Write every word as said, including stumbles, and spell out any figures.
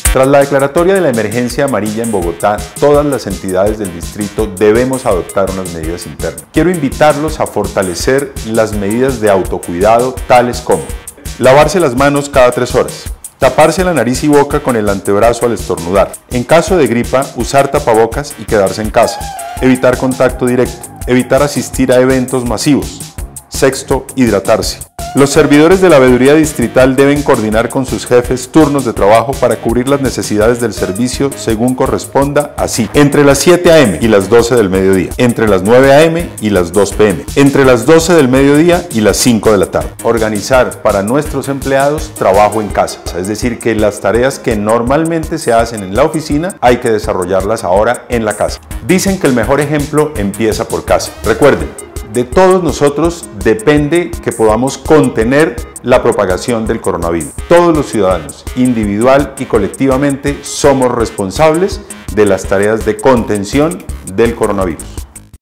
Tras la declaratoria de la emergencia amarilla en Bogotá, todas las entidades del distrito debemos adoptar unas medidas internas. Quiero invitarlos a fortalecer las medidas de autocuidado, tales como lavarse las manos cada tres horas, taparse la nariz y boca con el antebrazo al estornudar. En caso de gripa, usar tapabocas y quedarse en casa. Evitar contacto directo. Evitar asistir a eventos masivos. Sexto, hidratarse. Los servidores de la veeduría distrital deben coordinar con sus jefes turnos de trabajo para cubrir las necesidades del servicio según corresponda, así, entre las siete a eme y las doce del mediodía, entre las nueve a eme y las dos pe eme, entre las doce del mediodía y las cinco de la tarde. Organizar para nuestros empleados trabajo en casa, es decir, que las tareas que normalmente se hacen en la oficina hay que desarrollarlas ahora en la casa. Dicen que el mejor ejemplo empieza por casa. Recuerden, de todos nosotros depende que podamos contener la propagación del coronavirus. Todos los ciudadanos, individual y colectivamente, somos responsables de las tareas de contención del coronavirus.